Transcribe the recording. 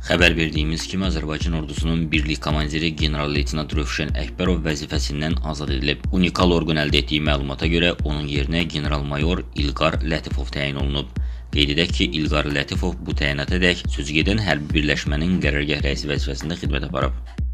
Xəbər verdiyimiz kimi Azərbaycan ordusunun birlik komandiri general-leytenant Rövşən Əkbərov vəzifəsindən azad edilib. Unikal orqan əldə etdiyi məlumata görə onun yerinə general-mayor İlqar Lətifov təyin olunub. Qeyd edək ki, İlqar Lətifov bu təyinatədək sözügedən hərbi birləşmənin qərargah rəisi vəzifəsində xidmət aparıb.